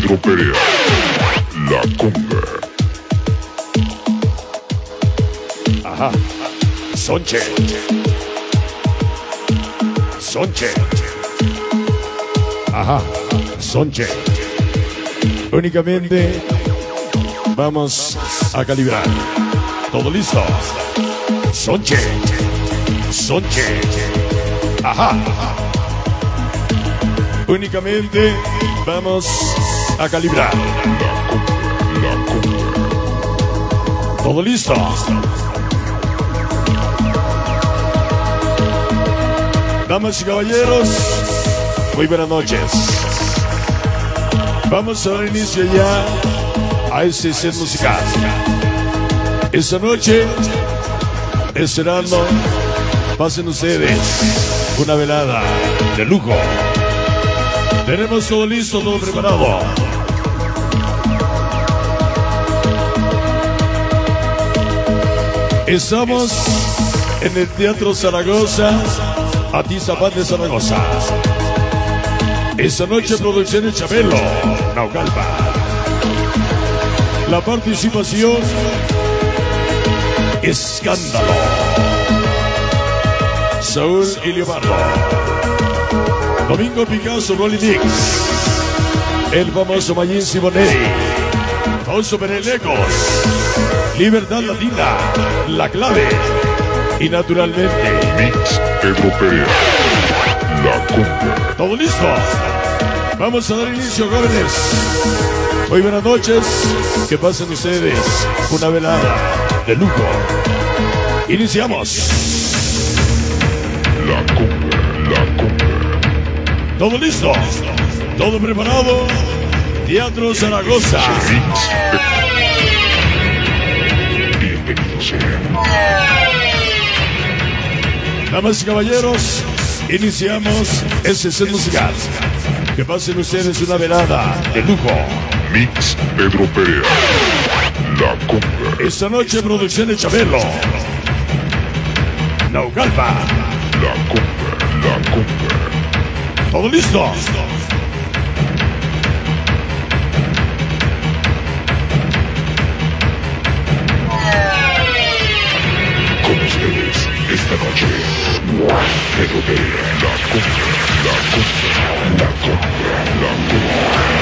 Pedro Perea, La Conga. Ajá. Sonche. Sonche. Ajá. Sonche. Únicamente vamos a calibrar. Todo listo. Sonche. Sonche. Ajá. Únicamente vamos a calibrar. La Conga. Todo listo. Damas y caballeros, muy buenas noches. Vamos a dar inicio ya a este set musical. Esta noche, esperando, pasen ustedes una velada de lujo. Tenemos todo listo, todo preparado. Estamos en el Teatro Zaragoza, Atizapán de Zaragoza. Esta noche Producciones Chabelo, Naucalpan. La participación, Escándalo, Saúl y Leopardo, Domingo Picasso, Rolly Mix, el famoso Mayín Simonelli, Fausto Perelecos, Libertad Latina, La Clave y naturalmente Mix Pedro Perea, La Conga. ¿todo listo? Vamos a dar inicio, jóvenes. Muy buenas noches. Que pasen ustedes una velada de lujo. Iniciamos. La Conga, La Conga. ¿Todo listo? ¿Todo preparado? Teatro Zaragoza. Mix. Bienvenidos sean. Damas y caballeros, iniciamos este set musical. Que pasen ustedes una velada de lujo. Mix Pedro Perea, La Conga. Esta noche Producciones Chabelo, Naucalpan. La Conga, La Conga. ¿Todo listo? Con ustedes, esta noche, Pedro Perea, La Conga, La Conga, La Conga, La Conga,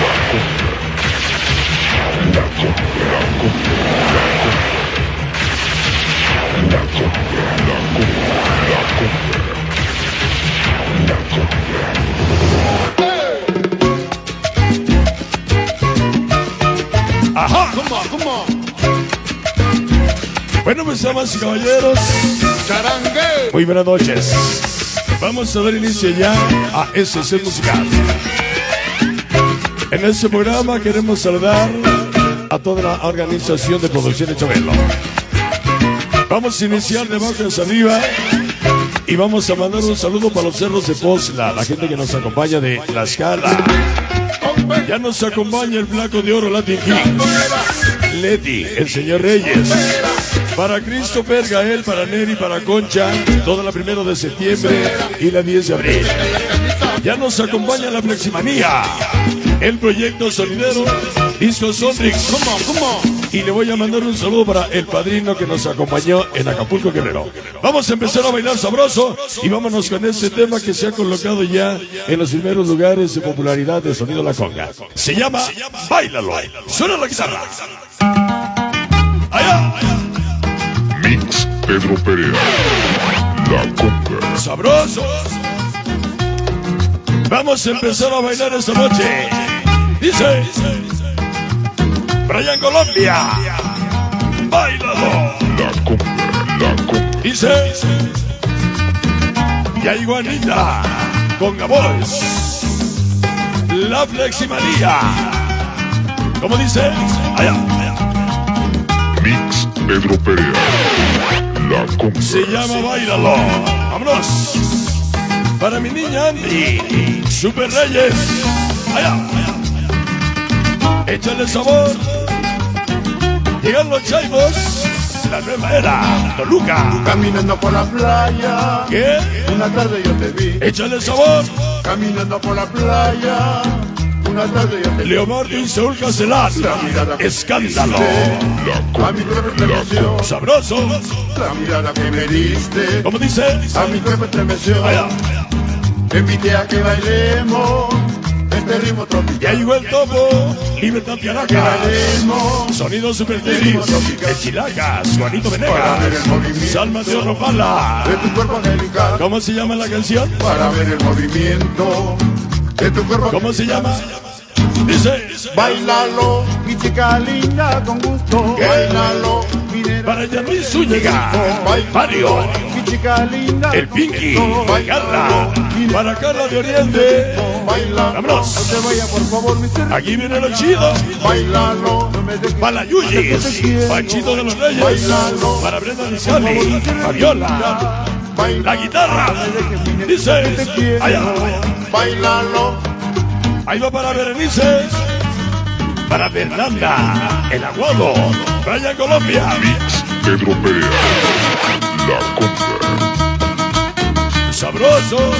La Conga, La Conga, La Conga, La Conga, La Conga, La Conga, La Conga. Ajá. Bueno, pues damas y caballeros, muy buenas noches. Vamos a dar inicio ya a este set musical. En este programa queremos saludar a toda la organización de Producciones Chabelo. Vamos a iniciar de abajo hacia arriba y vamos a mandar un saludo para los cerros de Pozla, la gente que nos acompaña de Tlaxcala. Ya nos acompaña el Flaco de Oro Latin King, Leti, el señor Reyes. Para Christopher, Gael, para Neri, para Concha, toda la 1 de septiembre y la 10 de abril. Ya nos acompaña la Fleximanía, el proyecto sonidero, Disco Sonrix. Y le voy a mandar un saludo para el padrino que nos acompañó en Acapulco, Guerrero. Vamos a empezar a bailar sabroso y vámonos con este tema que se ha colocado ya en los primeros lugares de popularidad de Sonido La Conga. Se llama Báilalo. Suena la guitarra. Allá. Mix Pedro Perea, La Conga. Sabroso. Vamos a empezar a bailar esta noche. Dice Brian Colombia, Báilalo. La Conga, La Conga. Dice ya llegó Anita con Boys, la Fleximanía. ¿Cómo dice? Allá. Mix Pedro Perea, La Conga. Se llama Báilalo. Vámonos. Para mi niña Andy, Super Reyes. Allá. Échale sabor. Llegan los chaivos. La nueva era. Toluca. Caminando por la playa, ¿Qué? una tarde yo te vi. Échale sabor. Caminando por la playa, Una tarde yo te vi. Leomardo y Saúl Castellán. Escándalo. A mi cuerpo estremeció. Sabroso. La mirada que me diste. ¿Cómo dice? A mi cuerpo estremeció. Allá. Te invité a que bailemos este ritmo tropical. Ya llegó el topo. Libertad Que Caracas. bailemos. Sonido Super Tenis. Enchilacas. Juanito Para ver Venegas. el movimiento Salma de Ropala. de tu cuerpo angelical. ¿Cómo se llama la canción? Para ver el movimiento de tu cuerpo. ¿Cómo se llama? Dice. Bailalo, mi chica linda con gusto. Bailalo, mi nena. Para Yamil Zúñiga. Mario. Mi chica linda. El Pinky. Carla. Para Carla de Oriente. Bailalo. Vámonos. No te vayas, por favor, mi ser. Aquí viene lo chido. Bailalo. No me dejes. Para Yuyis. Panchito de los Reyes. Para Brenda Lizani. Fabiola. La guitarra. Dice. Allá. Bailalo. Ahí va para Berenice. Para Fernanda. El Aguado. Raya Colombia. Pedro Perea. La compra. Sabrosos.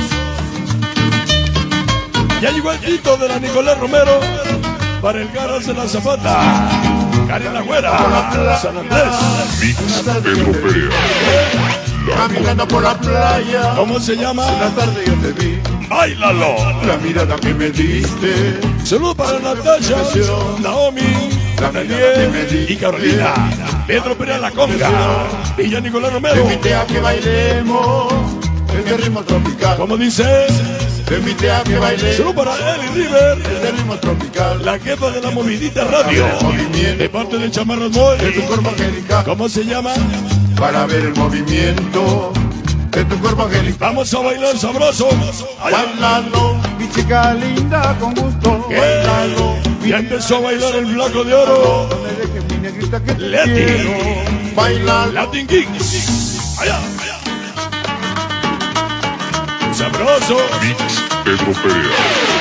Ya llegó el Tito de la Nicolás Romero. Para el Garras de la Zapata. Karen La Güera. San Andrés. Pedro Perea. Caminando por la playa. ¿Cómo se llama? Una tarde yo te vi. Báilalo. La mirada que me diste. Saludos para Natasha, Naomi, Daniel y Carolina. Pedro Perea La Conga. Villa Nicolás Te Romero. invité a que bailemos este ritmo tropical. ¿Cómo dice? Te invité a que bailemos Saludos para Eli River. este ritmo tropical. La jefa de la movidita radio. De parte de Chamarros Boy. De tu cuerpo angelical. ¿Cómo se llama? Para ver el movimiento de tu cuerpo angelical. Vamos a bailar sabroso. Allá. Bailando, mi chica linda con gusto. ¿Qué? Bailando, Ya empezó a bailar el Flaco de Oro. no me dejes mi negrita que te Leti. quiero. Bailando, Latin Kings. Allá. Sabroso. Pedro Perea.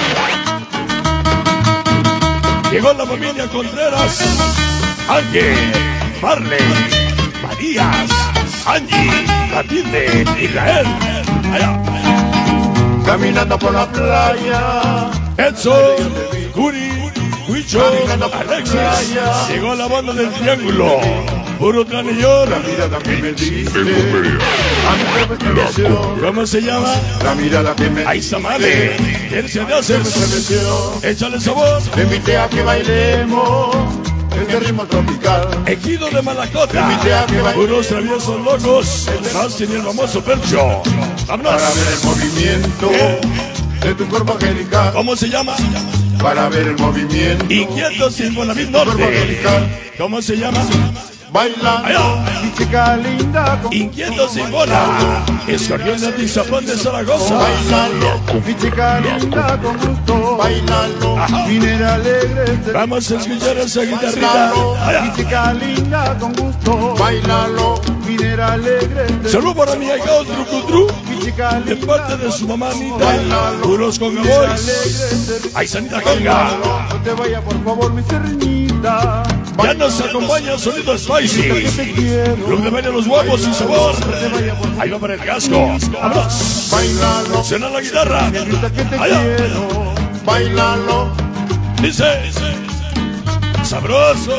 Llegó la familia Contreras. Ángel, Marley, Marías, Angie, Matilde, Israel. Allá. caminando por la playa. Edson, Curi, Huicho, Alexis. Llegó la banda del Triángulo. Puro Tranillón. La mirada que me diste. Pedro Perea. A mi cuerpo estremeció. ¿Cómo se llama? La mirada que me Ahí está Male. Tercia de Haces. estremeció. Échale sabor. Te invité a que bailemos este ritmo tropical. Ejido de Malacota. invité a que baile. Puros traviesos locos. Más sin el famoso Percho. Vámonos. Para ver el movimiento de tu cuerpo angelical. ¿Cómo se llama? Para ver el movimiento Inquietos sin Bonavit de tu cuerpo Norte. angelical. ¿Cómo se llama? Bailando, Allá. mi chica linda con Inquietos sin Bona. Escorpión de Atizapán de Zaragoza. bailando, mi chica linda con gusto. Bailando, Ajá. minera alegre. Vamos a escuchar esa guitarrita. Bailando, mi Allá. chica linda con gusto. Bailando, minera alegre. Saludos para mi ahijado Trucutru. Mi chica De linda. parte de su mamá Anita. Puros Conga Boys. Ahí Sanita Conga. No te vayas, por favor, mi cernita. Ya nos acompaña Sonido Spicy. Que te quiero. Club de baile Los Guapos y Sabor. Ahí va para el casco. Vámonos. Bailalo, Suena la guitarra. negrita que te Allá. quiero. Bailalo, Dice. Sabroso.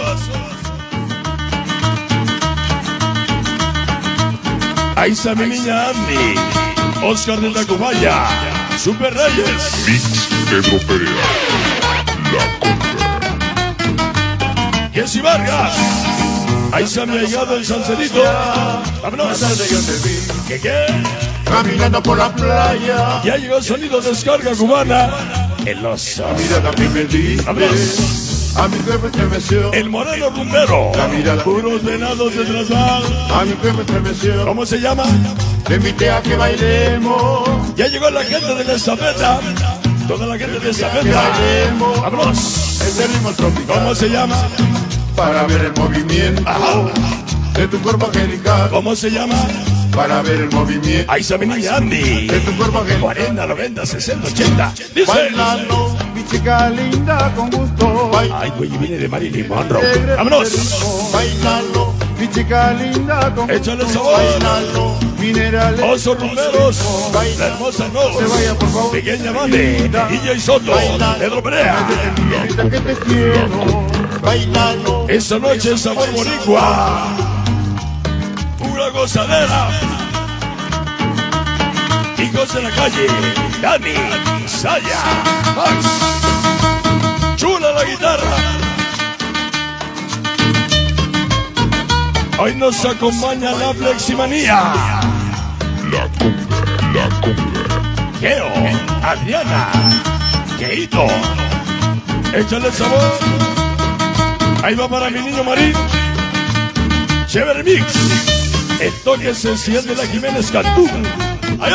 Ahí está mi niña Andy. Oscar de Tacubaya. Super Reyes. Mix Pedro Perea. La compra. Jessy Vargas. Ahí está mi ahijado en Salcerito. Vámonos. tarde yo te vi. ¿Qué? Caminando por la playa. Ya llegó el sonido de descarga cubana. El oso. Mirada que me diste. Vámonos. A mi cuerpo estremeció. El moreno rumbero. Puros venados de Trasval. A mi cuerpo estremeció. ¿Cómo se llama? Te invité a que bailemos. Ya llegó la gente de la estafeta. Toda la gente de Que estafeta. bailemos. Vámonos. Este ritmo tropical. ¿Cómo se llama? Para ver el movimiento Ajá. de tu cuerpo angelical. ¿Cómo se llama? Para ver el movimiento Ahí está mi niña Andy. de tu cuerpo angelical. 40, 90, 60, 80. Dice. Bailando, mi chica linda con gusto. Ay, güey, viene de Marilyn Monroe. Vámonos. Bailando, mi chica linda con Échale gusto. sabor. Bailalo, minerales. Osos rumberos, Baila. la hermosa Se vaya, por Nos, favor. Pequeña Vale, DJ Soto, Pedro Perea. Grita que te quiero. Bailalo. Esta noche sabor boricua, pura gozadera. Hijos de la calle, Dani, Saya, Max. Chula la guitarra. Hoy nos acompaña la Fleximanía. La cumbia. Geo, Adriana, Keito. Échale sabor. Ahí va para mi niño Marín. Chévere Mix. El toque esencial de la Jiménez Cantú. Allá.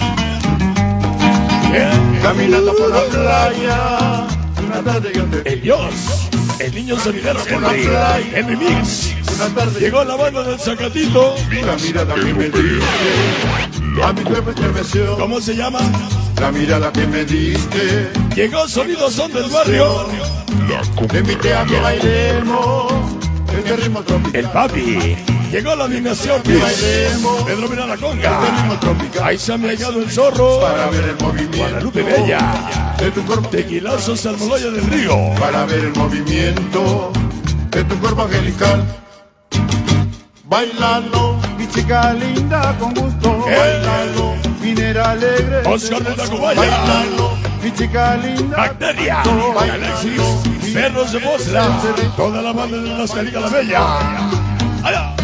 Caminando por la playa. Una tarde yo te vi. El Dios. El niño sonidero Henry Mix. Una tarde Llegó la banda del Zacatito. la mirada que me diste. A mi cuerpo estremeció. ¿Cómo se llama? La mirada que me diste. Llegó Sonido Son del Barrio. Te invité a que bailemos este ritmo tropical. El Papi. Llegó la animación Mix. Bailemos Pedro Mira la este Conga. ritmo tropical. Ahí se ha llegado el Zorro. Para ver el movimiento Guadalupe Bella. de tu cuerpo. Tequilazo Salmoloya del Río. Para ver el movimiento de tu cuerpo angelical. Bailando, mi chica linda con gusto. Bailando, minera alegre. Oscar de Tacubaya. Bailando, mi chica linda. Bacteria. Alexis. Perros de Mosla. Toda la banda de las Carica la Bella. Allá.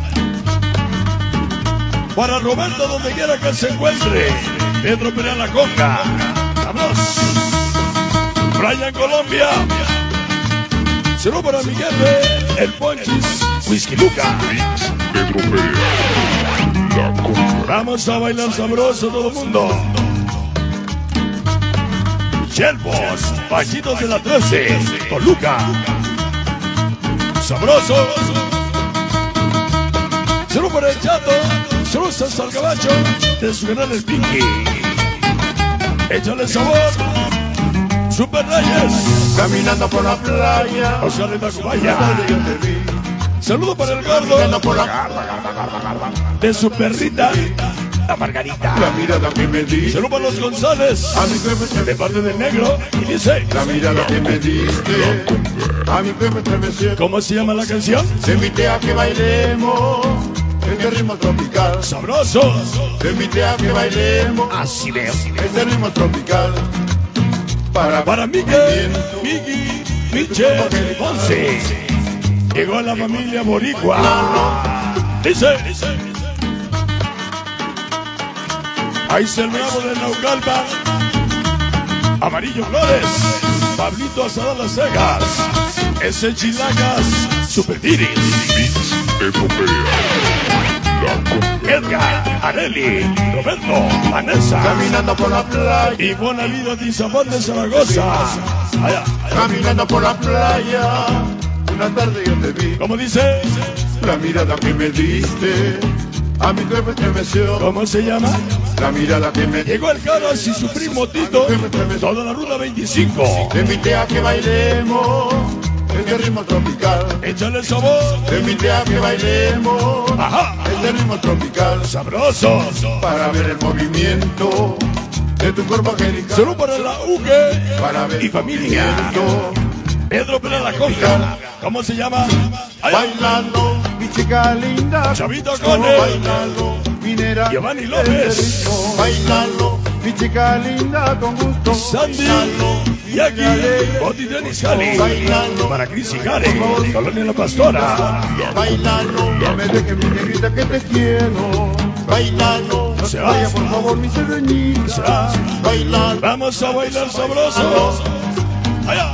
Para Roberto, donde quiera que se encuentre. Pedro Perea la Conga. Vamos. Brian Colombia. Saludos para Miguel, el Ponchis, Whisky Luca. Pedro Perea. La cumbia. Vamos a bailar sabroso todo el mundo. Chelbos, Pachitos de la 13, con Luca. Sabroso. Saludos para el Chato. Saludos hasta el Cabacho de su canal El Pinky. Échale sabor. Super Reyes. Caminando por la playa. Oscar de Tacubaya. Tarde yo te vi. Saludo para el gordo Caminando por la de su perrita, la Margarita. La mirada que me diste. Saludo para los González A mi cuerpo de estremeció. parte del negro. Y dice, La mirada que me diste. A mi cuerpo estremeció. ¿cómo se llama la canción? Te invité a que bailemos este ritmo tropical. Sabroso. Te invité a que bailemos Así veo. este ritmo tropical. Para Miguel, Migui, Michel, Ponce. Llegó la familia boricua. Dice. Ahí está el nuevo de Naucalpan. Amarillo Flores. Pablito Asada Las Cejas. Ese Chilagas. Super Tiris. Pedro Perea. La cumbia. Edgar, Areli, Roberto, Vanessa. Caminando por la playa. Y buena vida de Izabal de Zaragoza. Allá. Caminando por la playa. Una tarde yo te vi. ¿Cómo dice? La mirada que me diste. A mi cuerpo estremeció. ¿Cómo se llama? La mirada que me Llegó el Caras y su primo Tito. Toda la ruta 25. Te invité a que bailemos este ritmo tropical. Échale el sabor. Te invité a que bailemos Ajá. este ritmo tropical. Sabroso. Para ver el movimiento de tu cuerpo angelical. Solo para la UG Para ver y el familia. movimiento. Pedro Pérez la Conga. ¿Cómo se llama? Allá. Bailando, mi chica linda. Chavito Cone. Bailando, minera. Giovanni López. Bailando, mi chica linda con gusto. Sandy. Yaki. Boti Dennis Cali. Para Cris y Gare. Colonia La Pastora. Bailando, no me dejes mi negrita que te quiero. Bailando, no Se se va. vaya por favor mi serenita. Bailando, Vamos a bailar sabroso. Allá.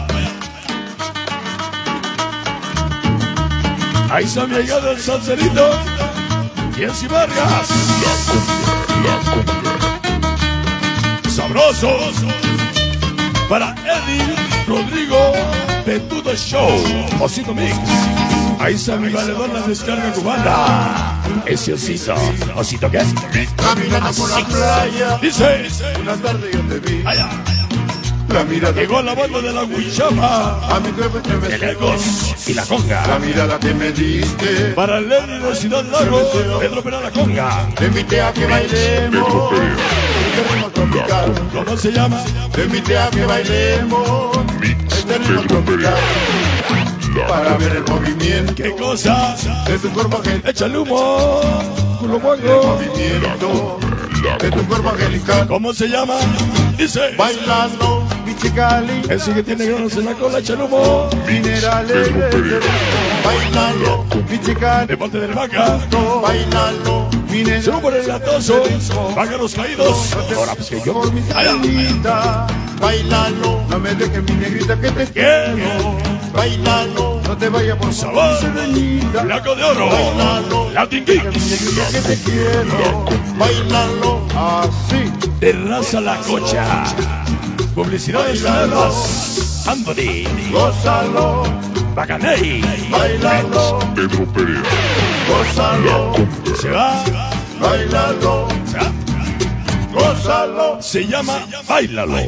Ahí se ha llegado el salserito. Jessy Vargas. La cumbia. Sabroso. Para Eddie Rodrigo de Tudo Show. Osito Mix. Ahí está mi valedor la descarga cubana. Ese osito. ¿Osito qué? caminando por la playa. Dice. Una tarde yo te vi. Allá. La mirada Llegó la banda de la Huichama, a mi cuerpo el estremece. Ecos y la La Conga. mirada que me diste. Para el Lenny de Ciudad Lago, Pedro Pera la Conga. Te invité a que bailemos. Este ritmo tropical. ¿Cómo se llama? Te invité a que bailemos. Mix Este ritmo Pedro Perea. tropical. Para ver el movimiento ¿Qué cosa? de tu cuerpo angelical. Échale humo, culo El guango. movimiento de tu cuerpo angelical. ¿Cómo se llama? Dice. Bailando, mi chica linda. Ese que tiene granos en la cola, échale humo. Minerales Pedro de Perea. bailando, mi chica De parte del vaca. bailando, minerales Se por el latoso. Pájaros caídos. Ahora pues que yo. por mi Allá. linda. Bailando, no me dejes mi negrita que te quiero. Bailando, no te vayas por Sabor. serenita. Flaco de oro. Bailando, Latin mi Geeks. negrita que te quiero. Bailando, así. De raza la cocha. Publicidades ganas. Anthony. Gózalo, Bacaney. bailando, Pedro Perea. gózalo, Se va. bailando, Se va. gózalo. Se llama Báilalo.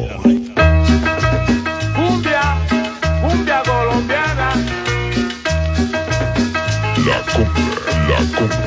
Cumbia, cumbia colombiana. La Conga. La Conga.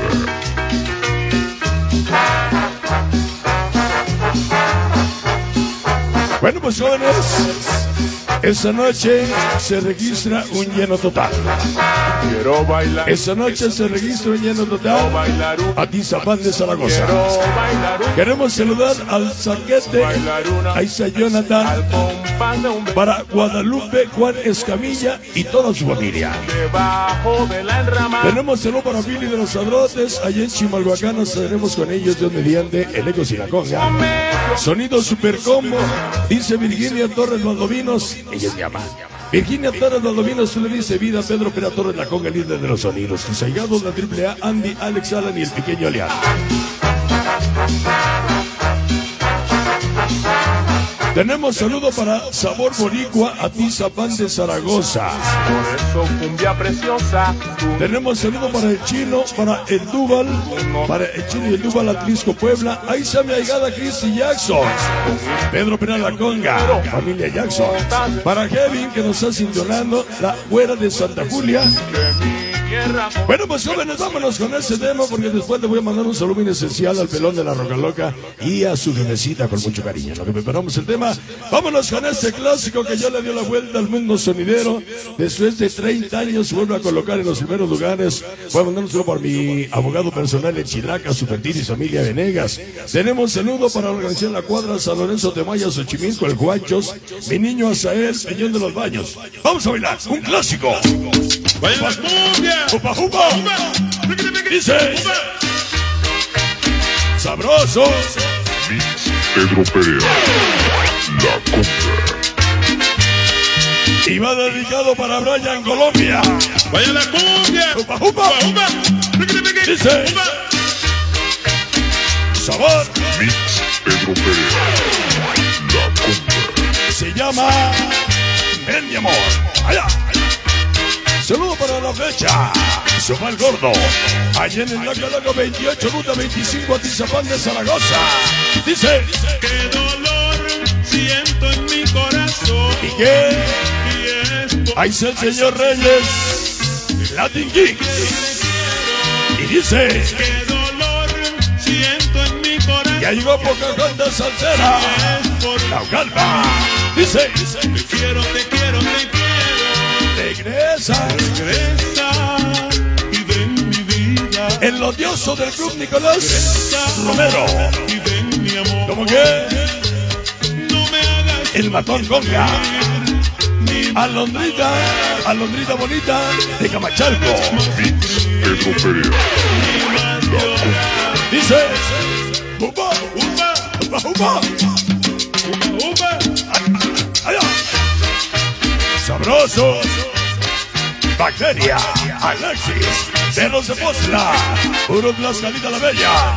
Bueno, pues jóvenes, esta noche se registra un lleno total. Quiero bailar. Esta noche se registra un lleno total Bailar un. a Tizapán de Zaragoza. Quiero bailar un. Queremos saludar al Zaquete, Bailar una. a Isa Jonathan, Al compás de un beso. para Guadalupe, Juan Escamilla y toda su familia. Debajo de la enramada. Tenemos saludo para Billy de los Sadrotes, allá en Chimalhuacán nos tenemos con ellos Dios mediante el Ecos y la Conga. Sonido super combo, dice Virginia Torres Valdovinos, ella es mi mamá. Virginia Torres Valdovinos, tú le dice vida a Pedro Pera Torres la Conga, líder de los sonidos. Tus allegados, la AAA, Andy, Alex Alan y el pequeño Leal. Tenemos saludo para Sabor Boricua a Tizapán de Zaragoza. Por eso cumbia preciosa. Tenemos saludo para el Chino, para el Duval, para el Chino y el Duval Atlisco Puebla. Ahí está mi ahigada Christy Jackson. Pedro Pera la Conga, familia Jackson. Para Kevin que nos está sintonando, la güera de Santa Julia. De mi tierra. Bueno, pues jóvenes, vámonos con este tema porque después le voy a mandar un saludo bien especial al pelón de la Roca Loca y a su bebecita con mucho cariño. Lo que preparamos el tema, vámonos con este clásico que ya le dio la vuelta al mundo sonidero. Después de 30 años se vuelve a colocar en los primeros lugares. Voy a mandar un saludo para mi abogado personal en Chilaca, Supertiris, familia Venegas. Tenemos saludo para la organización La Cuadra, San Lorenzo de Maya, Xochimilco, el Guachos, mi niño Azael, Peñón de los Baños. Vamos a bailar, un clásico. ¡Vaya la cumbia! ¡Upa, upa! Dice, sabroso. Mix Pedro Perea. La Conga. Y va dedicado para Brian Colombia. ¡Vaya la cumbia! ¡Upa, upa! ¡Upa! Dice, sabor. Mix Pedro Perea. La Conga. Se llama Ven mi amor. Allá. Saludo para la fecha. Somal Gordo. Allá en el Lago 28, ruta 25 a Tizapán de Zaragoza. Dice, ¡Qué dolor siento en mi corazón! ¿y qué? Y es por Ahí está el señor Reyes, Latin Geeks. Y dice, ¡Qué dolor siento en mi corazón! ya llegó Pocahontas Salsera, Es por la calma. Dice, te quiero, te quiero, te quiero. regresa Regresa y ven mi vida. el odioso del club Nicolás Romero. Y ven mi amor. Como que No me hagas el matón Conga, ni Alondrita, Alondrita bonita de Camachalco. Mix Pedro Perea. La Conga. Dice, upa, upa, upa, upa, upa. allá. Sabroso. Bacteria, Alexis, Perros de Postla, Puro Tlaxcalita la Bella.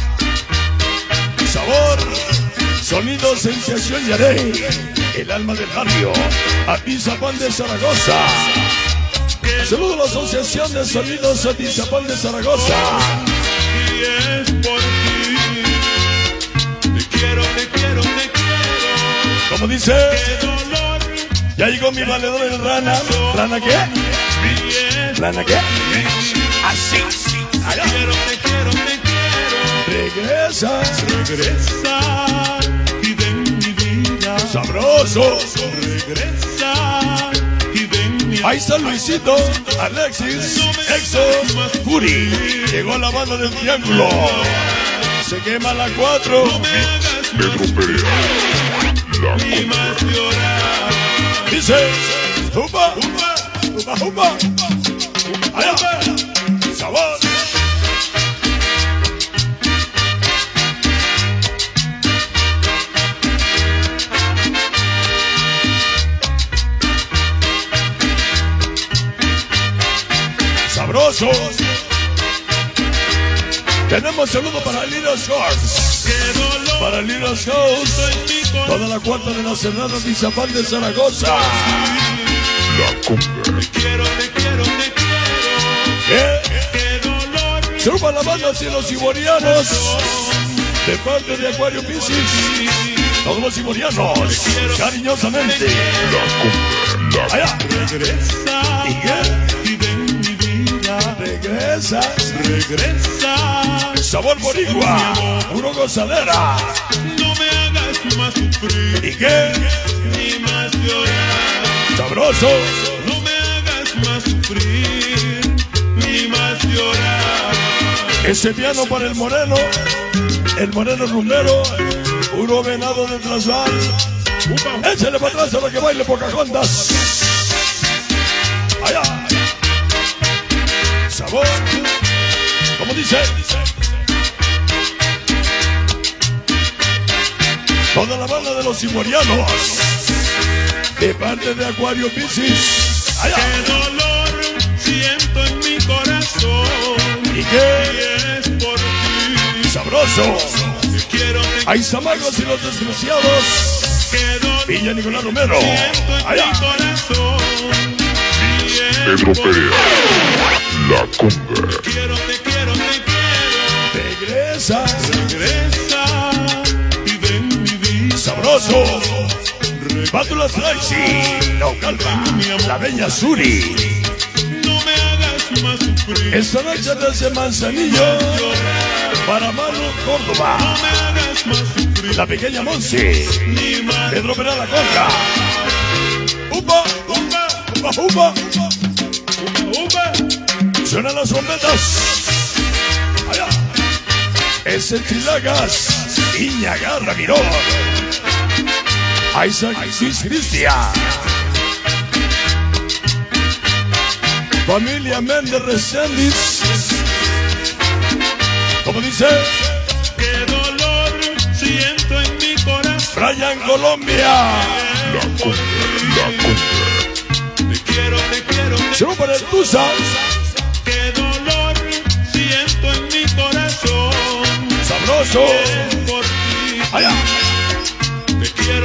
Sabor, sonido, sensación y haré. El alma del barrio, Atizapán de Zaragoza. Saludo a la Asociación de Sonidos Atizapán de Zaragoza. Y es por ti. Te quiero, te quiero, te quiero. Como dice dice? qué dolor. Ya llegó mi valedor el rana. ¿Rana qué? ¿Rana qué? Así. Allá. Te quiero, Regresa. regresa y ven mi vida. Sabroso. Regresa y ven mi Ahí está Luisito, Alexis, Exo, Curi. Llegó la banda del triángulo. Se quema la 4. Pedro Perea, la y más llorar. Dice, ¡Jumba! ¡Jumba, jumba! ¡Allá! ¡Sabor! ¡Sabroso! Tenemos saludo para Little Shorts. Qué dolor. Para Little Shorts. En mi corazón. Toda la cuarta de la Serrana Tizapán de Zaragoza. la conga, Te quiero. ¿Qué? Qué dolor. Suba la banda Cielos Iborianos. De parte de Acuario Piscis. Todos los iborianos. Cariñosamente. la conga, Allá. Regresa ¿Y qué? y ven mi vida. Regresa. Regresa. Sabor boricua. Puro gozadera. No me hagas más sufrir ¿Y qué? ni más llorar. Sabroso. No me hagas más sufrir ni más llorar. Ese piano para el moreno rumbero, puro venado de Transvaal. Échale para atrás a lo que baile Pocahontas. Allá. Sabor. ¿Cómo dice? Toda la banda de los iborianos. De parte de Acuario Piscis. Allá. Qué dolor siento en mi corazón. ¿Y qué? Y es por ti. Sabroso. Te quiero. Hay zamagos y los desgraciados. Qué dolor Villa Nicolás Romero. siento en Allá. mi corazón. Y es Pedro por Perea, la conga, Te quiero. Regresa. Regresa y ven mi vida. Sabroso. Bátulas Tracy. No calma. La Bella Suri. No me hagas más sufrir. Esta noche desde Manzanillo. Para Manu Córdoba. No me hagas más sufrir. La pequeña Monsi. Ni más. Pedro Perea la conga. ¡Upa! ¡Upa! ¡Upa! Suenan las trompetas. Allá. Es el Chilagas. Iñagarra Miró. Isaac Luis Cristian. Familia Méndez Reséndiz. ¿Cómo dice? Qué dolor siento en mi corazón. Brian Colombia. la conga, Te quiero. Solo para el Tusa. Qué dolor siento en mi corazón. Sabroso. Es por ti. Allá. Te quiero.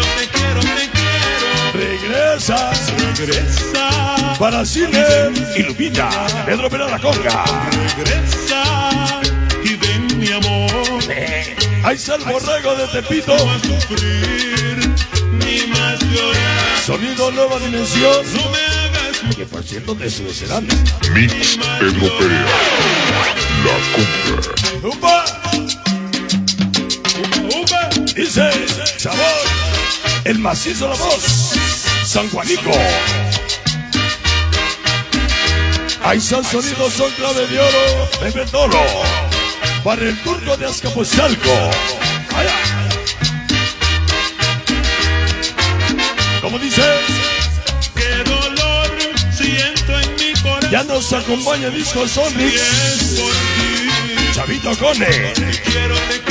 Regresa. Regresa. Para Cine y Lupita. Pedro Perea la conga. Regresa y ven mi amor. Ahí está el borrego de Tepito. Más sufrir ni más llorar. Sonido Nueva Dimensión. No me hagas Que por cierto de su serán. Mix Pedro Perea, la conga, ¡Upa! upa. Dice sabor. El macizo la voz. San Juanico. Ahí está el sonido, son clave de oro. Pepe Toro. Para el turco de Azcapotzalco. Allá. ¿Cómo dice? Qué dolor siento en mi corazón. Ya nos acompaña Disco Y Sonrix. es por ti. Chavito Cone. Te quiero.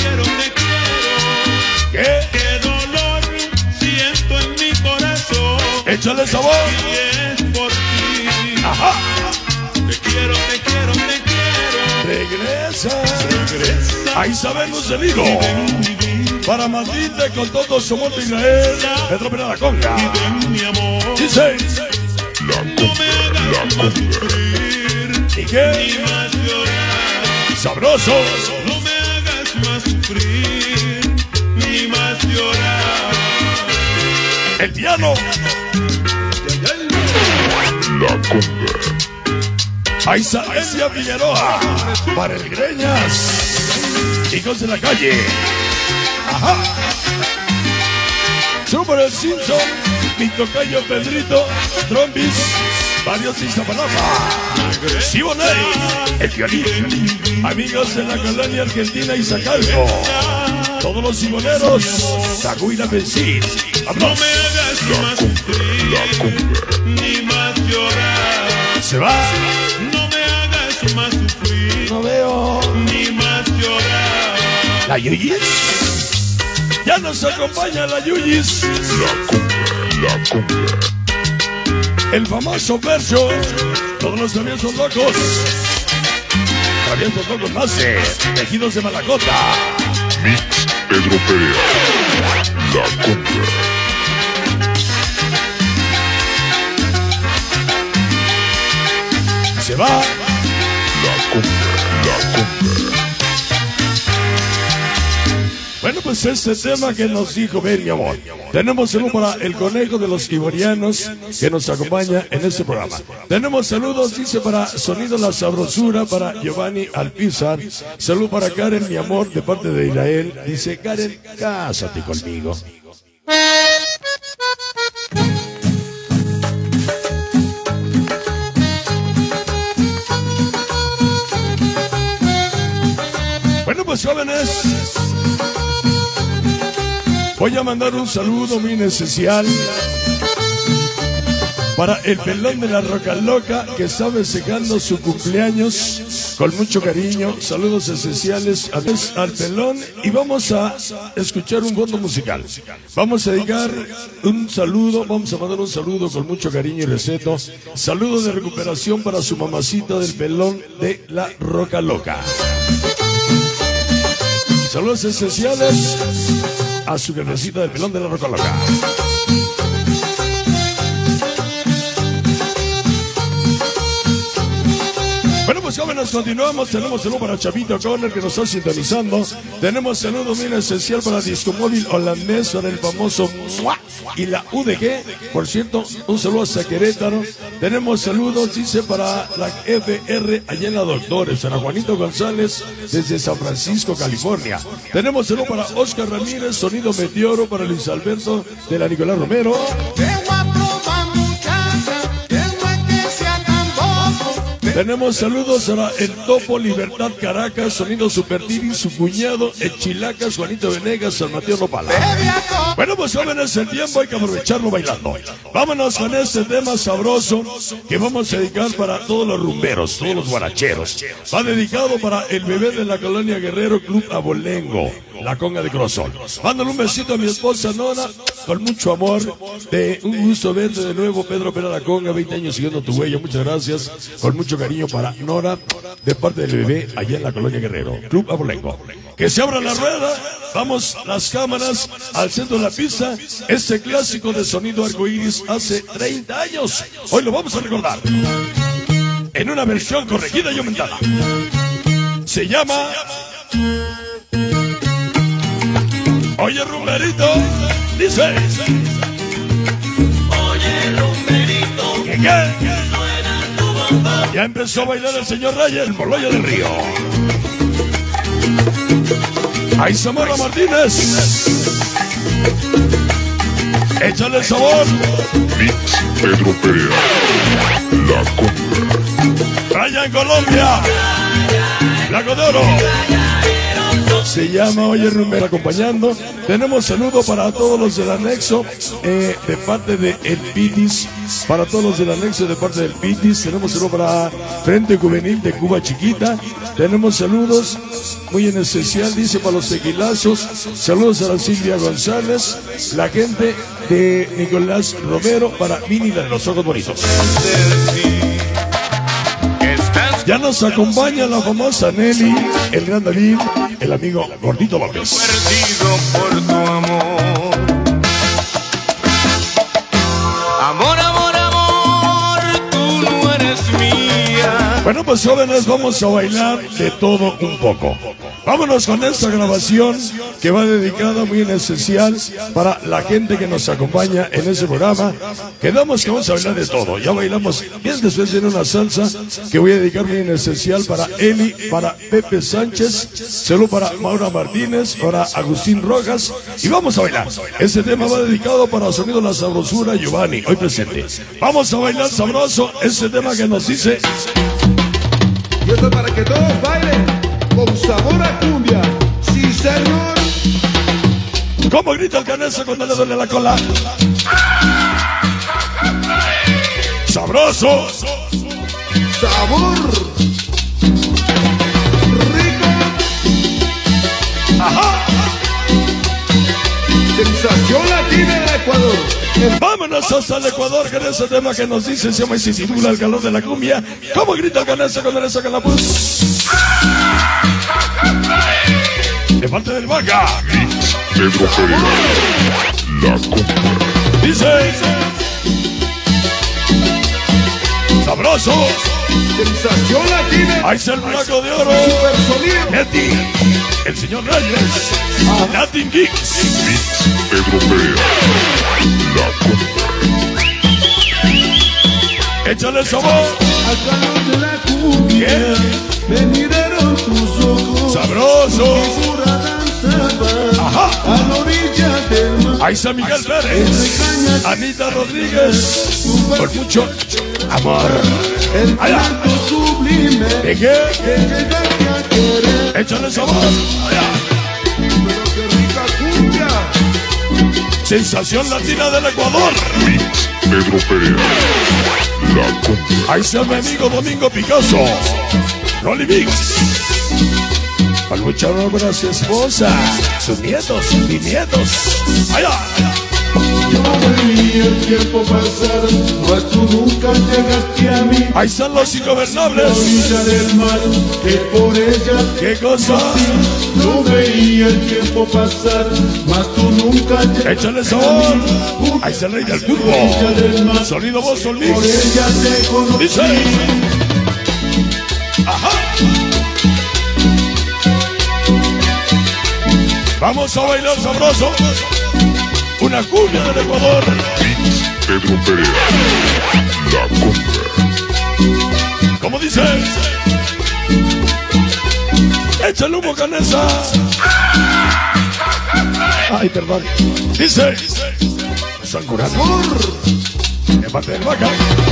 ¿Qué? Qué dolor siento en mi corazón. Échale sabor. Y es por ti. Ajá. Te quiero. Regresa. Regresa. Ahí sabemos el hilo. Para Madrid con todo su monte Israel. Pedro Perea la conga. Y ven mi amor. Dice. la No me hagas conga, más sufrir ¿Y qué? ni más llorar. Sabroso. No me hagas más sufrir ni más llorar. el piano. La conga. Aiza Elia Figueroa, para el Greñas, hijos de la calle. Ajá. Super el Simpson, mi tocayo Pedrito, Trombis, varios Iztapalapa, Siboney, el violín, amigos de la colonia argentina Iztacalco, todos los siboneros, Tacuina Benzín, No me hagas más sufrir, La conga. ni más llorar. se va, No me hagas más sufrir, no veo, ni más llorar. la Yuyis, ya nos acompaña la Yuyis, La conga. el famoso Percho, todos los traviesos locos, traviesos locos nace, tejidos de Malacota, Mix Pedro Perea. La conga. se va, La conga. bueno, pues este tema que nos dijo, ven mi amor. Tenemos saludos para el conejo de los iborianos que nos acompaña en este programa. Tenemos saludos, dice, para Sonido La Sabrosura, para Giovanni Alpizar. Salud para Karen, mi amor, de parte de Israel. Dice, Karen, cásate conmigo. Bueno, pues jóvenes, voy a mandar un saludo muy especial para el pelón de la Roca Loca que está festejando su cumpleaños con mucho cariño. Saludos esenciales al pelón y vamos a escuchar un fondo musical. Vamos a dedicar un saludo, vamos a mandar un saludo con mucho cariño y respeto. Saludo de recuperación para su mamacita del pelón de la Roca Loca. Saludos esenciales a su guerrecita del pelón de la Roca Loca. Bueno, pues jóvenes, continuamos. Tenemos saludo para Chavito Corner que nos está sintonizando. Tenemos saludo muy esencial para Disco Móvil Holandés, para el famoso ¡mua! Y la UDG. Por cierto, un saludo hasta Querétaro. Tenemos saludos, dice, para la FR allá en la Doctores, para Juanito González desde San Francisco, California. Tenemos saludo para Oscar Ramírez, Sonido Meteoro, para Luis Alberto de la Nicolás Romero. Tenemos saludos para el Topo Libertad Caracas, Sonido Super Tiri, su cuñado, el Chilacas, Juanito Venegas, San Mateo Nopala. Bueno, pues jóvenes, el tiempo hay que aprovecharlo bailando. Vámonos con este tema sabroso que vamos a dedicar para todos los rumberos, todos los guaracheros. Va dedicado para el bebé de la colonia Guerrero, Club Abolengo, la conga de Crozol. Mándale un besito a mi esposa Nora, con mucho amor. De un gusto verte de nuevo, Pedro Pera la conga, 20 años siguiendo tu huella. Muchas gracias, con mucho cariño para Nora, de parte del bebé allá en la colonia Guerrero, Club Abolengo. Que se abra la rueda, vamos las cámaras al centro de la pista. Este clásico de Sonido Arcoíris hace 30 años. Hoy lo vamos a recordar en una versión corregida y aumentada. Se llama Oye Rumberito, dice. Oye, rumberito, ¿Qué? suena tu bomba. Ya empezó a bailar el señor Raya, el Moloya del Río. Ahí Zamora Martínez. Échale sabor. Mix Pedro Perea. La conga. Raya en Colombia. Lago de Oro. Se llama Oye Rumbero acompañando. Tenemos saludo para todos los del anexo de parte de El Pitis. Para todos los del anexo de parte del Pitis. Tenemos saludo para Frente Juvenil de Cuba Chiquita. Tenemos saludos muy en especial, dice, para los tequilazos. Saludos a la Silvia González, la gente de Nicolás Romero, para Mini la de los ojos bonitos. Ya nos acompaña la famosa Nelly, el gran David, el amigo Gordito López. Perdido por tu amor. Amor, amor, amor, tú no eres mía. Bueno, pues jóvenes, vamos a bailar de todo un poco. Vámonos con esta grabación que va dedicada muy en especial para la gente que nos acompaña en ese programa. Quedamos que vamos a bailar de todo. Ya bailamos bien, después viene una salsa que voy a dedicar muy en especial para Eli, para Pepe Sánchez, saludo para Maura Martínez, para Agustín Rojas, y vamos a bailar. Este tema va dedicado para Sonido La Sabrosura Giovanni, hoy presente. Vamos a bailar sabroso este tema que nos dice. Y esto es para que todos bailen con sabor a cumbia. Sí, señor. ¿Cómo grita el Canesa cuando le duele la cola? ¡Sabroso! Sabor rico. ¡Ajá! Sensación latina del Ecuador. Vámonos hasta el Ecuador con ese tema que nos dice, se llama y se titula El calor de la cumbia. ¿Cómo grita el Canesa cuando le saca la bus? De parte del Vaca. Pedro Perea, la cumbia. Dice. Sabroso. Sensación latina. Ahí está el Blanco de Oro. Super sonido. Neti. El señor Reyes. Latin Geeks. Pedro Perea, la cumbia. Échale sabor. Al calor de la cumbia me miraron tus ojos. Sabroso. Figura danzaba Ajá. a la orilla del mar. Ahí está Miguel Pérez. Anita Rodríguez. Por mucho amor. El Allá. canto sublime ¿De qué? que llegarte a querer. Échale sabor. Allá. Pero qué rica cumbia. Sensación latina del Ecuador. Pedro Perea, la cumbia. Ahí está mi amigo Domingo Picasso. Rolly Mix. Para luchar para su esposa, sus nietos, bisnietos. Allá. Yo veía el tiempo pasar, mas tú nunca llegaste a mí. Ahí están los La ingobernables. orilla del mar, que por ella ¿Qué cosa? yo veía el tiempo pasar, mas tú nunca llegaste. Échale sabor. Ahí está el rey del turbo. Sonido Boston Por Mix. ella te conocí. Dice. Ajá. Vamos a bailar sabroso. Una cumbia del Ecuador. Pedro Perea, la cumbia. ¿Cómo dice? Échale humo, Canesa. Ay, perdón. Dice. San Curado. De parte del Vaca.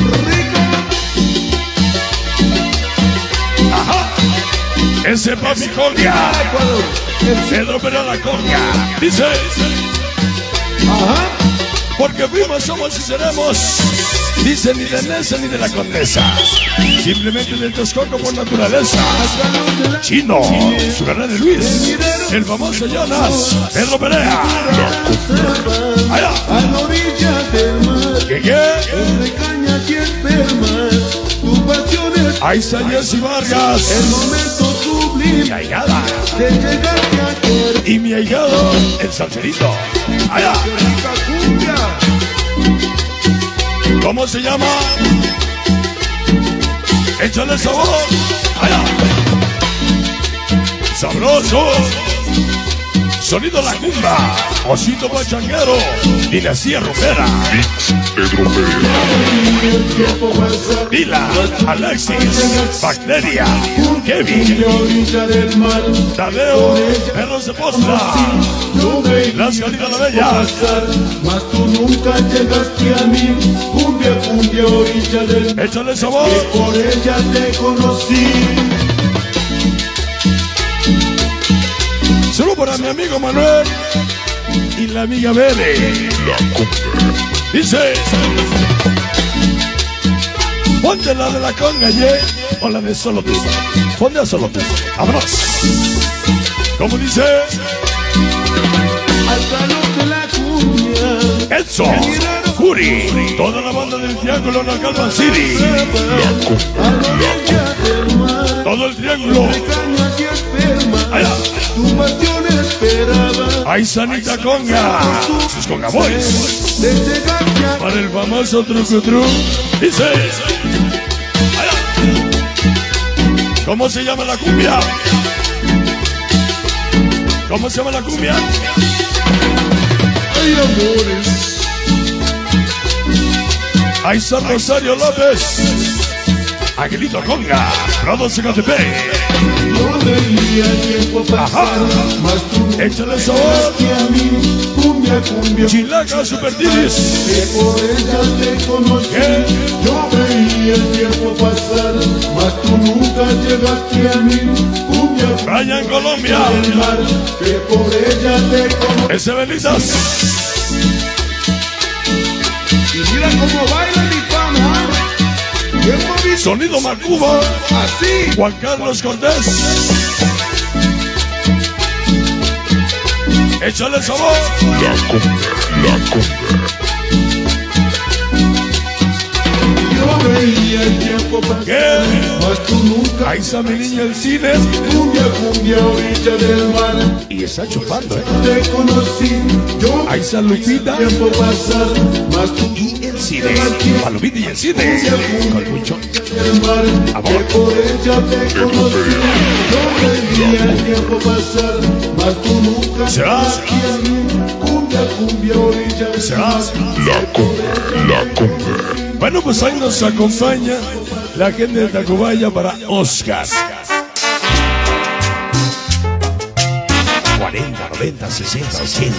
Ajá. Ese papi Conga. Ecuador. Pedro Perea la Conga. Dice. Ajá. Porque fuimos, somos y seremos. Dice ni de Nesa ni de la Condesa. Simplemente del Texcoco por naturaleza. Chino, su de Luis. El famoso Jonas. Pedro Perea. Allá. A la orilla del mar, ¿Qué? entre cañas y espermas, tu pasión es Ahí está Jessy Vargas. el momento Mi sublime ahijada. de llegarte a querer. Y mi ahijado, el salserito. Allá. ¡Qué rica cumbia! ¿Cómo se llama? Échale sabor. Allá. Sabroso. Sonido La Cumba. Osito Pachanguero. Dinastía Romera. Pedro Perea, Vila. Alexis. Bacteria. De Kevin. orilla del mar, Tadeo. Perros de Postra. yo veía Las Caritas la Bella. pasar, mas tú nunca llegaste a mí. Cumbia, cumbia, orilla del mar, Échale sabor. por ella te conocí. Solo para mi amigo Manuel. Y la amiga Bebe. la cumbia. Dice. Ponte la de la conga, o la de solo tú. Ponte a solo tú. Vámonos. ¿Cómo dice? Al calor de la cumbia, Edson, Curi, toda la banda del Triángulo en Calpan City. La cumbia, la cumbia. del mar, Todo el Triángulo. cañas y espermas, Allá. tu pasión esperaba. Ahí Sanita Conga. Sus Conga Boys. De llegarte a Para el famoso truco tru. Dice. Allá. ¿Cómo se llama la cumbia? ¿Cómo se llama la cumbia? Ay, amores. Ahí está Rosario López. Angelito Conga. Produce Catepec. No veía el tiempo pasar, más tú Échale sabor. que a mí. Cumbia, cumbia. Chilaca Super Tiris. Que por ella te conocí. ¿Qué? Yo veía el tiempo pasar, mas tú nunca llegaste a mí. Cumbia, Brian Colombia. del mar, que por ella te conocí. Ese Belitas. Y mira cómo baila mi pana. Bien bonito. Sonido Macuba. Así. Juan Carlos Cortés. Échale sabor. La cumbia. Yo veía el tiempo pasar, ¿Qué? mas tú nunca. Ahí está mi niña el cine. Cumbia, cumbia, orilla del mar. Y está chupando, Te conocí. Yo Ahí está Lupita. tiempo pasar, mas tú Y el cine. Palomita y el cine. Con mucho del mar, amor. que por ella te conocí. Yo veía el tiempo pasar, mas tú nunca. Se va. Cumbia, cumbia, orilla del Se va. mar. La cumbia. Bueno, pues ahí nos acompaña la gente de Tacubaya para Oscar. 40, 90, 60, 80.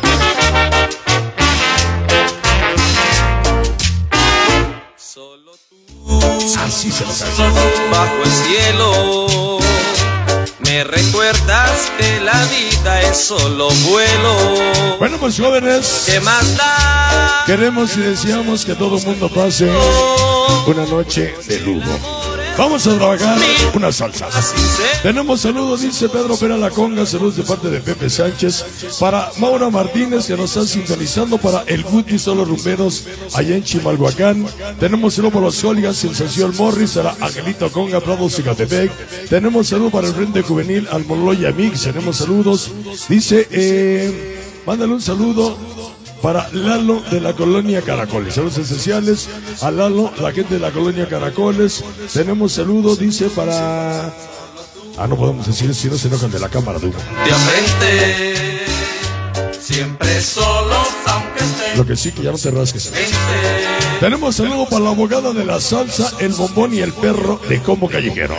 Así se los hace. Bajo el cielo me recuerdas que la vida es solo vuelo. Bueno, pues jóvenes, ¿Qué más da? queremos y deseamos que todo el mundo pase una noche de lujo. Vamos a trabajar unas salsas. Tenemos saludos, dice Pedro Pera La Conga, saludos de parte de Pepe Sánchez, para Maura Martínez que nos está sintonizando, para el Guti Solo Rumberos allá en Chimalhuacán. Tenemos saludos para los Hooligans, Sensación Morris, para Angelito Conga, Prado Cicatepec. Tenemos saludos para el Frente Juvenil, al Moloya Mix, tenemos saludos. Dice, mándale un saludo para Lalo de la colonia Caracoles. Saludos esenciales a Lalo, la gente de la colonia Caracoles. Tenemos saludos, dice, para... no podemos decir si no se enojan de la cámara, Dugo. De frente, siempre solos, aunque estén Lo que sí, que ya no te rasques. 20. Tenemos saludo para la abogada de la salsa, el bombón y el perro de Combo Callejero.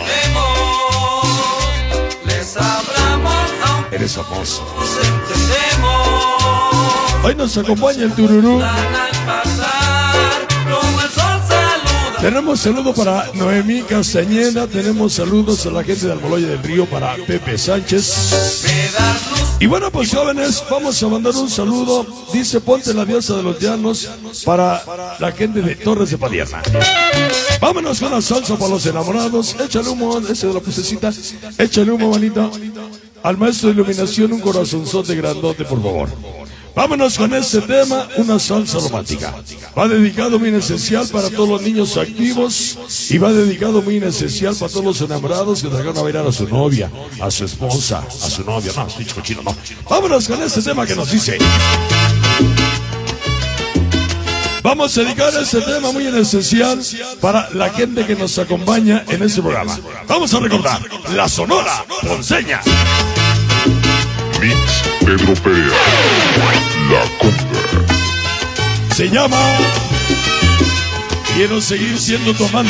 Les hablamos, aunque Eres famoso. nos entendemos. Hoy nos acompaña el Tururú. Al pasar, como el sol saluda. Tenemos saludo para Noemí Castañeda. Tenemos saludos a la gente de Almoloya del Río, para Pepe Sánchez. Me das luz. Y bueno, pues jóvenes, vamos a mandar un saludo. Dice, ponte la diosa de los llanos, para la gente de Torres de Padierna. Vámonos con la salsa para los enamorados. Échale humo, ese de la pusecita. Échale humo, manita. Al maestro de iluminación, un corazonzote grandote, por favor. Vámonos con este tema, una salsa romántica. Va dedicado muy en especial para todos los niños activos y va dedicado muy en especial para todos los enamorados que trajeron a bailar a su novia, a su esposa, a su novia. No, estoy cochino, no. Vámonos con este tema que nos dice. Vamos a dedicar este tema muy en especial para la gente que nos acompaña en este programa. Vamos a recordar la Sonora Ponceña. Mix Pedro Perea. La cumbia. Se llama Quiero seguir siendo tu amante.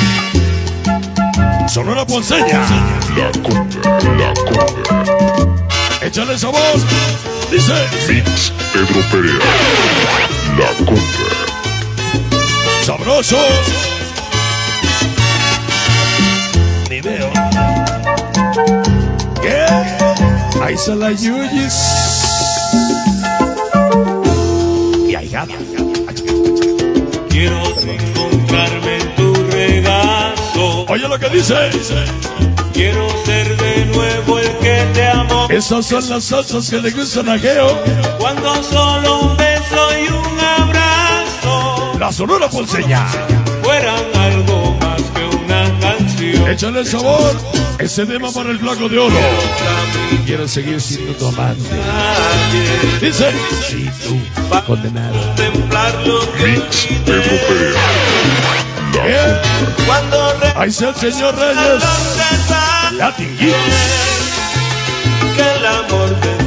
Sonora Ponceña. La cumbia. Échale sabor. Dice Mix Pedro Perea. La cumbia. sabroso. Ni veo. ¿Qué? Ahí está la Yuyis. Y ahí gana. Quiero encontrarme en tu regazo. Oye lo que dice. Quiero ser de nuevo el que te amó. Esas son las salsas que le gustan a Geo. Cuando solo un beso y un abrazo La Sonora Ponceña. fueran algo más que una canción. Échale sabor. Ese tema para el flaco de oro. Quiero seguir siendo tu amante. Dice. Sí, tú, condenado. Contemplar lo que Mix Pedro Perea. La ¿Qué? cuando Ahí está el señor Reyes. Latin Geeks. que el amor te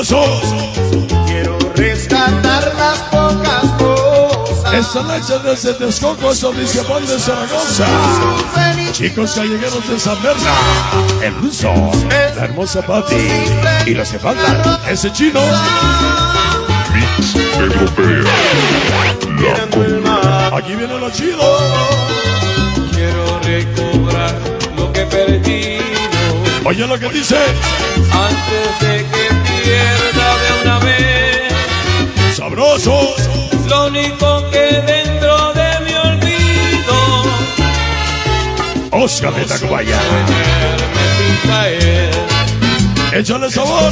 ¡Sabroso! Quiero rescatar las pocas cosas. Esta noche desde Texcoco, eso dice Pan de Zaragoza. Chicos callejeros de San Berna, el ruso, la hermosa Patti y los que faltan, ese chino. Mix Europea. La cumbia. Aquí viene lo chido. Quiero recobrar lo que he perdido Oye lo que dice. antes de que pierda de una vez. Sabroso. Lo único que dentro de mi olvido Oscar de Tacubaya. tenerme sin caer. Échale sabor.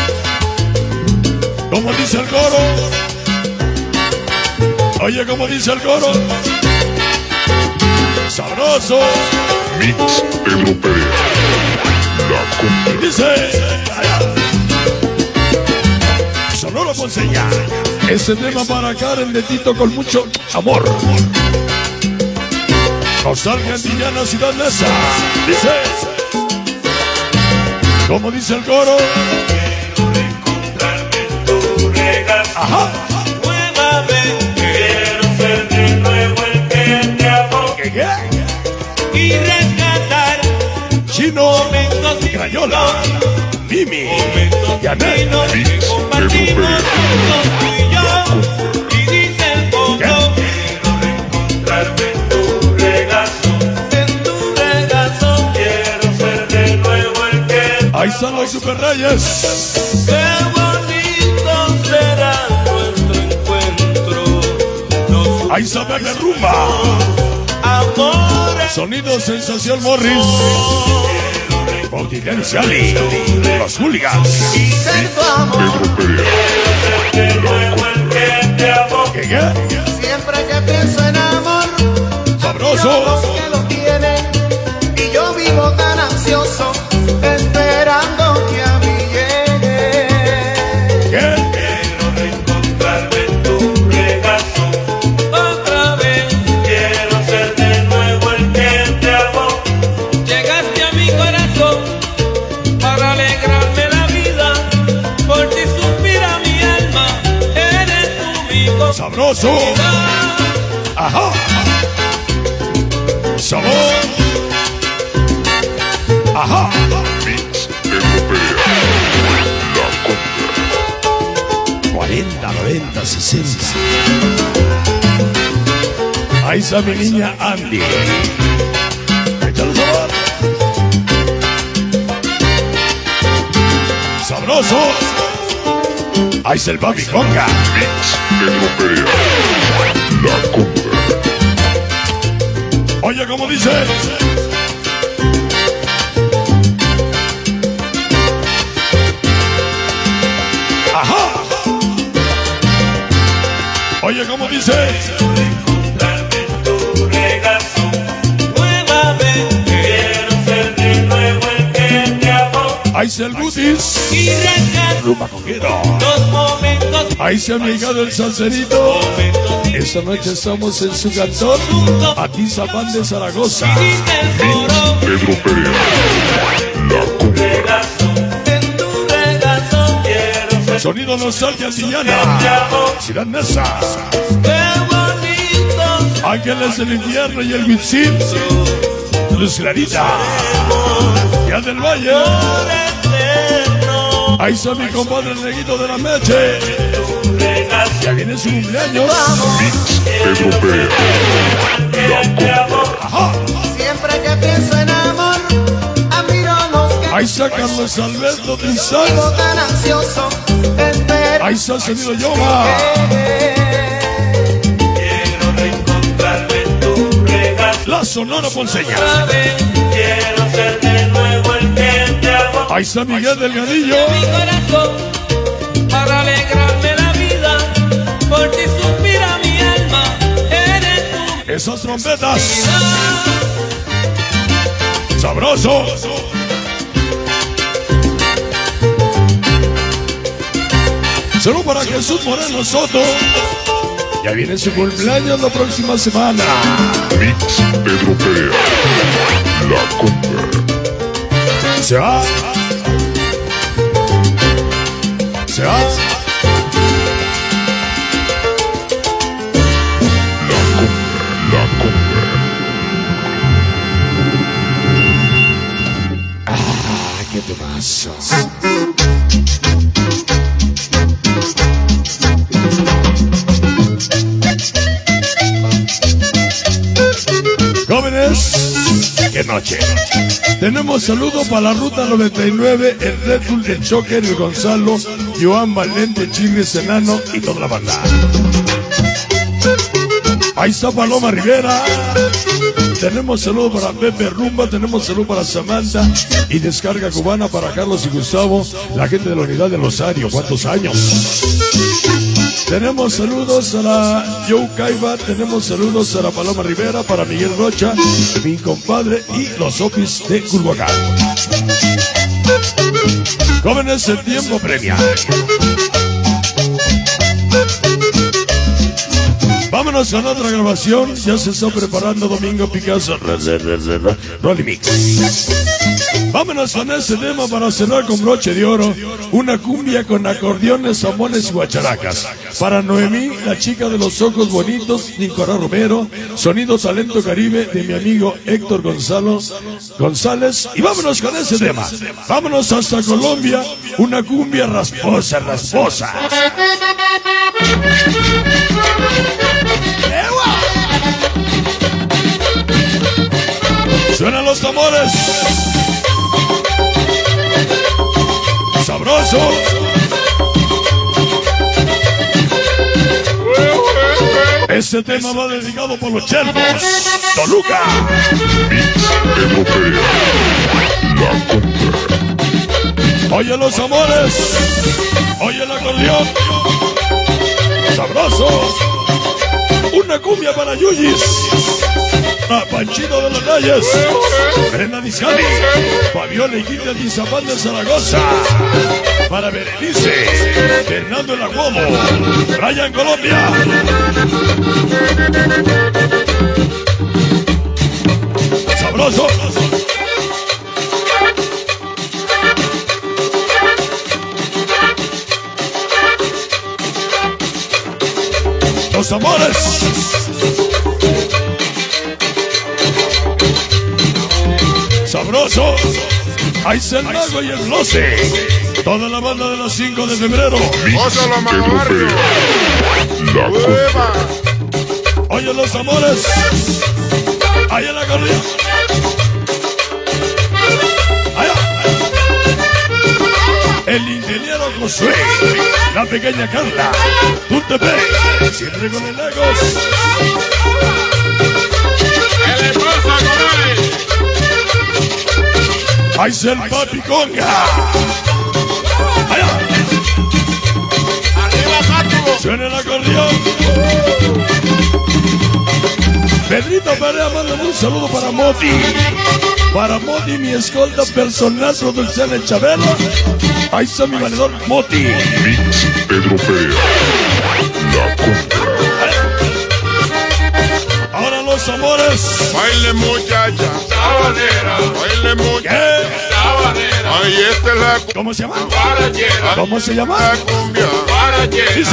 Como dice el coro. Oye, como dice el coro. Sabroso. Mix Europea. La cumbia. Dice. Sonora Ponceña. Ese tema para Karen de Tito con mucho amor. Nostalgia Antillana, Ciudad Neza. Dice. Como dice el coro. Ajá. Quiero ser de nuevo el que te amó ¿Qué? y rescatar Chino. momentos Crayola. Mimi. Yanet. divinos que Mix compartimos Europea. juntos tú y yo. Y dice el coro, ¿Qué? quiero reencontrarme en tu regazo. En tu regazo quiero ser de nuevo el que Ahí están los Super Reyes. qué bonito será nuestro encuentro. Nos Ahí está Verde Rumba. amores Sonido Sensación Morris. Bautista Ciali. Los Hooligans. Europea. ¿Qué? Siempre que pienso en amor, Sabroso. los que lo tienen, y yo vivo tan ansioso, esperando que a mí llegue. ¿Qué? Quiero reencontrarme en tu regazo otra vez. Quiero ser de nuevo el que te amó. Llegaste a mi corazón para alegrarme la vida. Por ti suspira mi alma. Eres tú mi Sabroso. comodidad. Ajá. Sabor. Ajá. Mix Europea. La cumbia. 40, 90, 60. Ahí está mi niña Andy. Échale sabor. Sabroso. Ahí está el Papi Conga. Mix Europea. La cumbia. Oye, ¿cómo dice? Ajá. Oye, ¿cómo dice? Encontrarme en tu regazo nuevamente. Quiero ser de nuevo el que te amó. Ahí está el Gutis. Y rescatar Rumba Conguero. los momentos. Ahí está mi hija del Salcerito. Esta noche estamos en su cantón. Atizapán de Zaragoza. Dice el coro. Europea. La cumbia. Regazo, en tu regazo quiero ser Sonido Nostalgia te Antillana. amo. Ciudad Neza. Qué bonito Ángeles del Infierno y el Mitzil. Luz Clarita. Ya del Valle. por eterno. Ahí está mi compadre el Neguito de la Meche. Regazo, Ya viene su cumpleaños. Mix Europea. La cumbia. Ajá. Siempre que pienso en amor, admiro los que Ahí está Carlos Alberto Tizán. vivo tan ansioso, esperando Ahí está el sonido Yoga. que quiero reencontrarme en tu regazo. La Sonora Ponceña. Otra vez, quiero ser de nuevo el que te amo. Ahí está Miguel Delgadillo. Mi corazón para alegrarme la vida. Por ti suspira mi alma. Eres tú. Esas trompetas. vida. Sabroso. Solo para Jesús Moreno Soto. Ya viene su cumpleaños la próxima semana. Mix Europea. La cumbia. Se va. Se va. qué temazo. Jóvenes, qué noche. Tenemos saludos para la Ruta 99, el Red Bull de Choker, el Gonzalo, Joan Valente, Chigres Enano y toda la banda. Ahí está Paloma Rivera. Tenemos saludos para Pepe Rumba, tenemos saludos para Samantha y descarga cubana para Carlos y Gustavo, la gente de la unidad de Rosario. ¿Cuántos años? Tenemos saludos a la Joe Caiba, tenemos saludos a la Paloma Rivera, para Miguel Rocha, mi compadre y los Opis de Culhuacán. Jóvenes, el tiempo premia. Vámonos con otra grabación, ya se está preparando Domingo Picasso, Rolly Mix. Vámonos con ese tema para cerrar con broche de oro, una cumbia con acordeones, zamones y guacharacas. Para Noemí, la chica de los ojos bonitos, Nicolás Romero, sonido talento caribe de mi amigo Héctor González. Y vámonos con ese tema, vámonos hasta Colombia, una cumbia rasposa, rasposa. Suenan los tambores. Sabroso. Este tema va dedicado por los Chervos. Toluca. Europea. La cumbia. Oye los amores. Oye el acordeón. Sabroso. Una cumbia para Yuyis. A Panchito de los Reyes, Brenda Discali, Fabiola y Quinta Tizapán de Zaragoza, para Berenice, Fernando el Aguado, Brian Colombia. Sabroso. Los amores. Sabroso. Ahí está el Mago y el Flose. Toda la banda de las 5 de febrero. Europea. La cumbia. Oye los amores. Ahí en la acordeón. Allá. El ingeniero Josué. La pequeña Carla. Tutepe. Siempre con el Legos. El esposo, comadre. Ahí está el Papi Conga. Allá. Arriba, Paco. Suena el acordeón. Pedrito Perea, mándame un saludo para Moti. Para Moti, mi escolta personal, producción en Chabelo. Ahí está mi valedor Moti. Mix Europea. La cumbia. Ahora los amores. Baile muchacha, Sabanera. baile muchacha. ¿Qué? Sabanera. Ay, esta es la ¿Cómo se llama? Guarachera. ¿Cómo se llama? cumbia. Guarachera. Dice.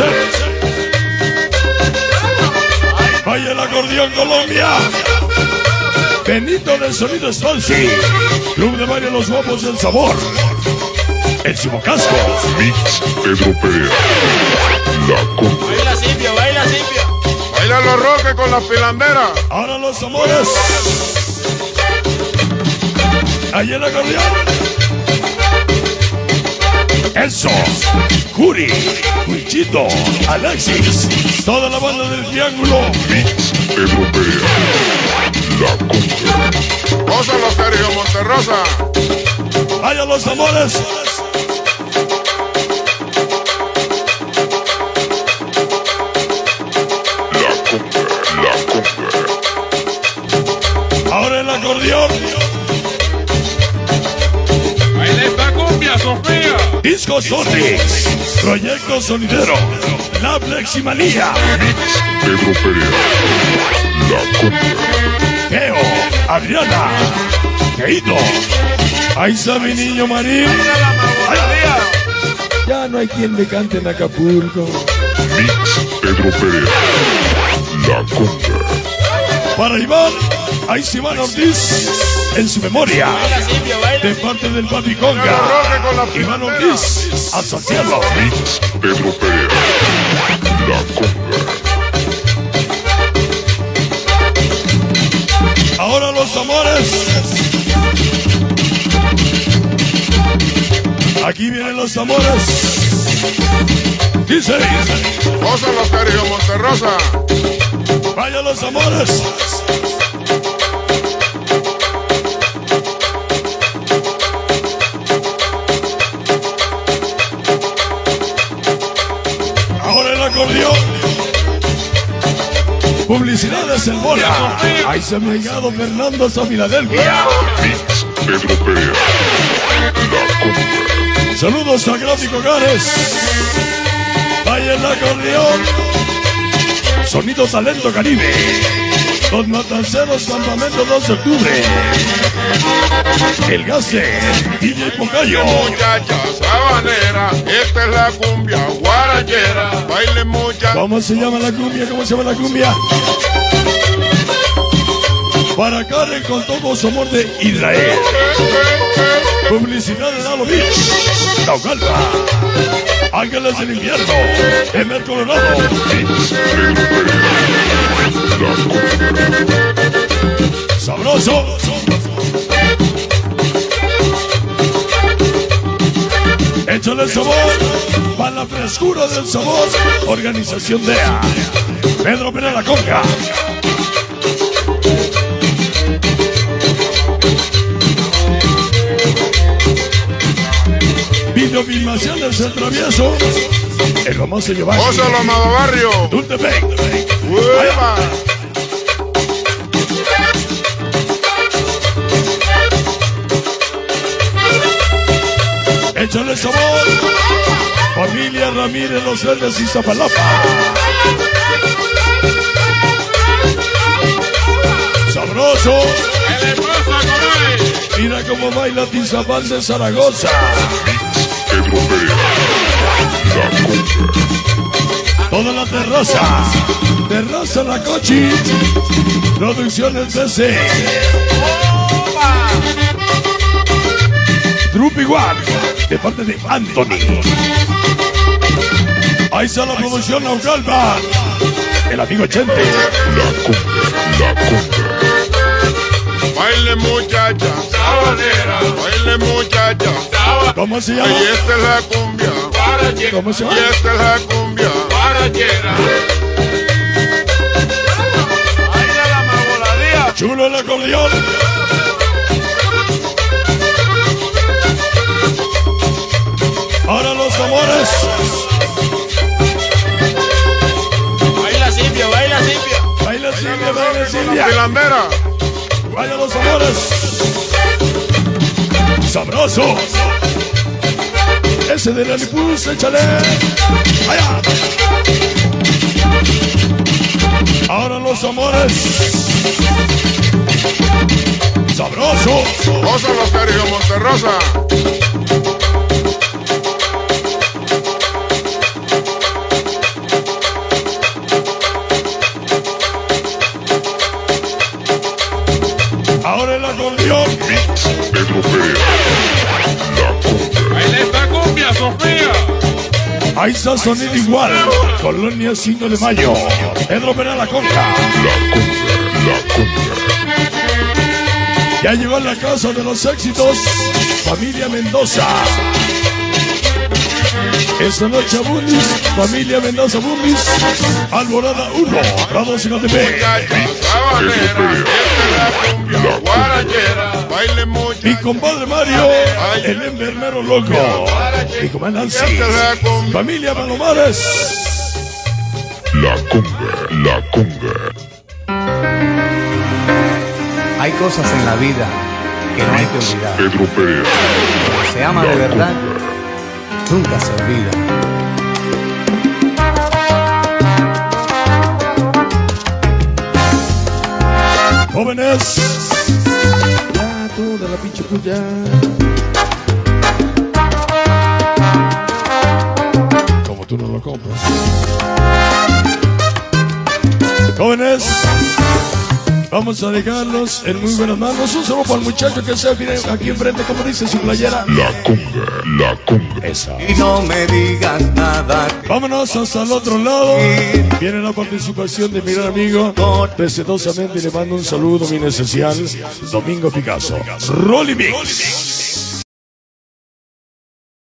Vaya el acordeón Colombia. Benito del Sonido Sponsi. Club de Baile Los Guapos del Sabor. El Chimocasco. Mix Europea. La cumbia. Baila Silvia, baila Silvia. Baila los roques con las pilanderas. Ahora los amores. Ahí el acordeón. Eso. Curi. Wichito. Alexis. Toda la banda del Triángulo. Mix Europea. La cumbia. Gózalo, Sergio Monterrosa. Vaya los amores. La cumbia. La cumbia. Ahora el acordeón. Baila esta cumbia, Sofía. Disco Sonix. Proyecto Sonidero. La Fleximanía. Mix Europea. La cumbia. Geo. Adriana. Geito. Ahí está mi niño Marín. Ya no hay quien me cante en Acapulco. Mix Europea. La cumbia. Para Iván. Ahí se Iván Ortiz en su memoria. De parte del Papi Conga. Iván Ortiz, hasta el cielo. Mix Pedro Perea. La Conga. Ahora los amores. Aquí vienen los amores. Dice. Gózalo, Sergio Monterrosa. Vaya los amores. Ahora el acordeón. Publicidades en bola. Ahí se me ha llegado Fernando a Filadelfia. Mix Pedro Perea. La Conga. Saludos a Gráfico Gares. Vaya el acordeón. Sonido Talento Caribe. Los Matanceros, campamento 2 de octubre. El Gase, DJ Pocayo. Muchacha sabanera, esta es la cumbia guarachera. Baile mucha. ¿Cómo se llama la cumbia? ¿Cómo se llama la cumbia? Para Karen con todo su amor de Israel. Publicidad de Lalo Beach. Naucalpa. Ángeles del Invierno. Emer Colorado. Mix Pedro Perea. La Conga. Sabroso. Échale sabor. Para la frescura del sabor. Organización DEA. Pedro Perea La Conga. Videofilmaciones El Travieso. El famoso Giovanni. Gózalo, amado barrio. Tultepec. ¡Uepa! Échale sabor. Familia Ramírez Los Verdes y Zapalapa. Sabroso. ¿Qué le pasa, comadre? Mira cómo baila Tizapán de Zaragoza. Pedro Perea. La Conga. Toda la terraza. Terraza La Cochi. Producciones DC. Drupi One. De parte de Anthony. Ahí está la producción Naucalpa. El amigo Chente. La Conga. La Conga. Baile muchacha sabanera, baile muchacha. ¿Cómo se llama? Y esta es la cumbia guarachera. ¿Cómo se Y llama? esta es la cumbia guarachera. Ahí de la magoladía. Chulo el acordeón. Ahora los amores. Baila Silvia, baila Silvia. Baila Silvia, baila La Silvia. pilandera. Vaya los amores. Sabroso. Ese de la Lipus, échale. Allá. Ahora los amores. Sabroso. Gózalo, Sergio Monterrosa. Ahora el acordeón. Mix Pedro Perea. La Conga. Baila esta cumbia, Sofía. Ahí está sonido igual. Colonia 5 de Mayo. Pedro Perea La Conga. La Conga. La Conga. Ya llegó a la casa de los éxitos. Familia Mendoza. Esta noche Bundis, familia Mendoza Bundis, Alborada 1, Ramos y Catepec. Muchacha sabanera, esta es la cumbia guarachera. Baile muchacha. Mi compadre Mario, el enfermero loco. Mi comadre Nancy, familia Palomares. La Conga. La Conga. Hay cosas en la vida que no hay que olvidar. Pedro Perea. Cuando se ama de verdad, nunca se olvida. Jóvenes, ya toda la pinche puya. Como tú no lo compras. Jóvenes, Vamos a dejarlos en muy buenas manos. Un saludo para el muchacho que se viene aquí enfrente, como dice su playera. La conga. Esa. Y no me digas nada. Vámonos hasta el otro lado. Viene la participación de mi gran amigo. Respetuosamente le mando un saludo bien especial. Domingo Picasso. Rolly Mix.